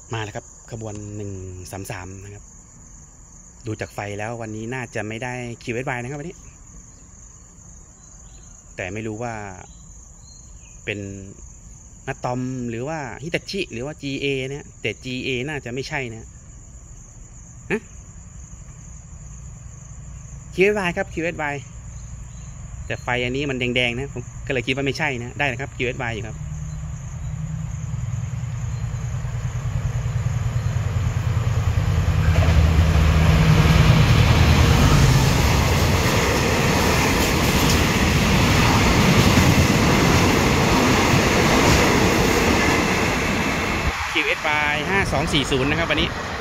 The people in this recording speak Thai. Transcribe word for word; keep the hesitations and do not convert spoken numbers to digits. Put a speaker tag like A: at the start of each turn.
A: มาแล้วครับขบวนหนึ่งสามสามนะครับดูจากไฟแล้ววันนี้น่าจะไม่ได้ คิว เอส วาย นะครับวันนี้แต่ไม่รู้ว่าเป็นนัตตอมหรือว่าฮิตาชิหรือว่า จี เอ เนี่ยแต่ จี เอ น่าจะไม่ใช่นะฮะ คิว เอส วาย ครับ คิว เอส วาย แต่ไฟอันนี้มันแดงๆนะผมก็เลยคิดว่าไม่ใช่นะได้นะครับ คิว เอส วาย อยู่ครับคิว เอส วาย ห้าสองสี่ศูนย์นะครับวันนี้